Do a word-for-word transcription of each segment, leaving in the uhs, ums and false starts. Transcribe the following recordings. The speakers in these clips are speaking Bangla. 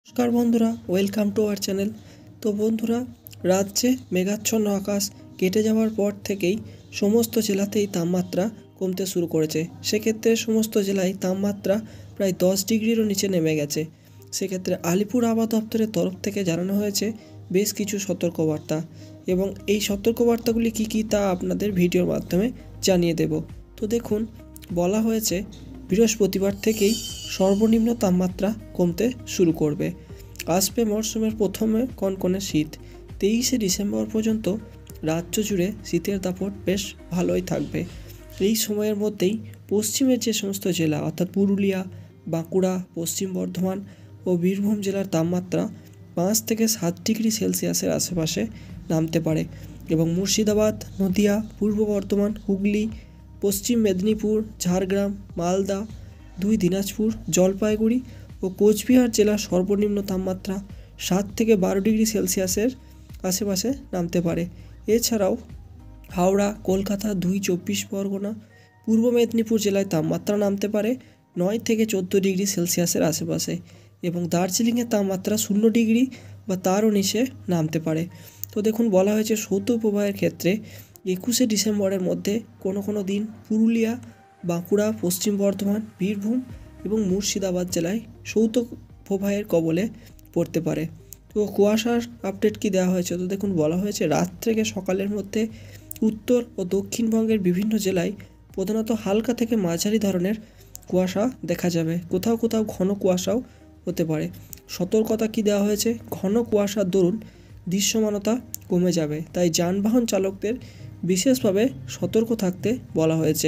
নমস্কার বন্ধুরা, ওয়েলকাম টু আওয়ার চ্যানেল। তো বন্ধুরা, রাজ্যে মেঘাচ্ছন্ন আকাশ কেটে যাওয়ার পর থেকেই সমস্ত জেলাতেই তাপমাত্রা কমতে শুরু করেছে। সেক্ষেত্রে সমস্ত জেলায় তাপমাত্রা প্রায় দশ ডিগ্রিরও নিচে নেমে গেছে। সেক্ষেত্রে আলিপুর আবহাওয়া দপ্তরের তরফ থেকে জানানো হয়েছে বেশ কিছু সতর্কবার্তা, এবং এই সতর্কবার্তাগুলি কী কী তা আপনাদের ভিডিওর মাধ্যমে জানিয়ে দেব। তো দেখুন, বলা হয়েছে বৃহস্পতিবার থেকেই সর্বনিম্ন তাপমাত্রা কমতে শুরু করবে। আসবে মরশুমের প্রথমে কনকনে শীত। তেইশে ডিসেম্বর পর্যন্ত রাজ্য জুড়ে শীতের দাপট বেশ ভালোই থাকবে। এই সময়ের মধ্যেই পশ্চিমের যে সমস্ত জেলা অর্থাৎ পুরুলিয়া, বাঁকুড়া, পশ্চিম বর্ধমান ও বীরভূম জেলার তাপমাত্রা পাঁচ থেকে সাত ডিগ্রি সেলসিয়াসের আশেপাশে নামতে পারে, এবং মুর্শিদাবাদ, নদিয়া, পূর্ব বর্ধমান, হুগলি, পশ্চিম মেদিনীপুর, ঝাড়গ্রাম, মালদা, দুই দিনাজপুর, জলপাইগুড়ি ও কোচবিহার জেলার সর্বনিম্ন তাপমাত্রা সাত থেকে বারো ডিগ্রি সেলসিয়াসের আশেপাশে নামতে পারে। এছাড়াও হাওড়া, কলকাতা, দুই চব্বিশ পরগনা, পূর্ব মেদিনীপুর জেলায় তাপমাত্রা নামতে পারে নয় থেকে চোদ্দো ডিগ্রি সেলসিয়াসের আশেপাশে, এবং দার্জিলিংয়ের তাপমাত্রা শূন্য ডিগ্রি বা তারও নিচে নামতে পারে। তো দেখুন, বলা হয়েছে শৈত্যপ্রবাহের ক্ষেত্রে একুশে ডিসেম্বরের মধ্যে কোনো কোনো দিন পুরুলিয়া, বাঁকুড়া, পশ্চিম বর্ধমান, বীরভূম এবং মুর্শিদাবাদ জেলায় শৈত্যপ্রবাহের কবলে পড়তে পারে। তো কুয়াশার আপডেট কি দেওয়া হয়েছে? তো দেখুন, বলা হয়েছে রাত থেকে সকালের মধ্যে উত্তর ও দক্ষিণবঙ্গের বিভিন্ন জেলায় প্রধানত হালকা থেকে মাঝারি ধরনের কুয়াশা দেখা যাবে। কোথাও কোথাও ঘন কুয়াশাও হতে পারে। সতর্কতা কি দেওয়া হয়েছে? ঘন কুয়াশার দরুন দৃশ্যমানতা কমে যাবে, তাই যানবাহন চালকদের বিশেষভাবে সতর্ক থাকতে বলা হয়েছে।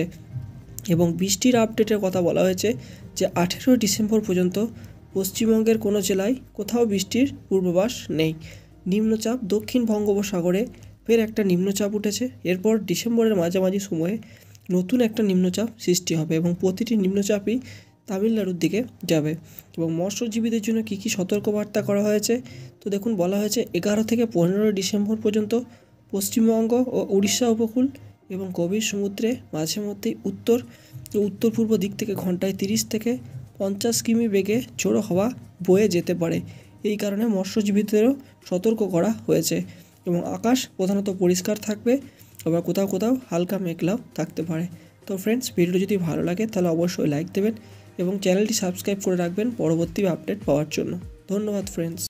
এবং বৃষ্টির আপডেটের কথা বলা হয়েছে যে আঠেরোই ডিসেম্বর পর্যন্ত পশ্চিমবঙ্গের কোনো জেলায় কোথাও বৃষ্টির পূর্বাভাস নেই। নিম্নচাপ দক্ষিণ বঙ্গোপসাগরে ফের একটা নিম্নচাপ উঠেছে। এরপর ডিসেম্বরের মাঝামাঝি সময়ে নতুন একটা নিম্নচাপ সৃষ্টি হবে, এবং প্রতিটি নিম্নচাপই তামিলনাড়ুর দিকে যাবে। এবং মৎস্যজীবীদের জন্য কী কী সতর্কবার্তা করা হয়েছে? তো দেখুন, বলা হয়েছে এগারো থেকে পনেরোই ডিসেম্বর পর্যন্ত পশ্চিমবঙ্গ ও উড়িষ্যা উপকূল এবং গভীর সমুদ্রে মাঝে মধ্যেই উত্তর ও উত্তর পূর্ব দিক থেকে ঘন্টায় তিরিশ থেকে পঞ্চাশ কিমি বেগে ঝোড়ো হাওয়া বয়ে যেতে পারে। এই কারণে মৎস্যজীবীদেরও সতর্ক করা হয়েছে, এবং আকাশ প্রধানত পরিষ্কার থাকবে, আবার কোথাও কোথাও হালকা মেঘলাও থাকতে পারে। তো ফ্রেন্ডস, ভিডিও যদি ভালো লাগে তাহলে অবশ্যই লাইক দেবেন এবং চ্যানেলটি সাবস্ক্রাইব করে রাখবেন পরবর্তী আপডেট পাওয়ার জন্য। ধন্যবাদ ফ্রেন্ডস।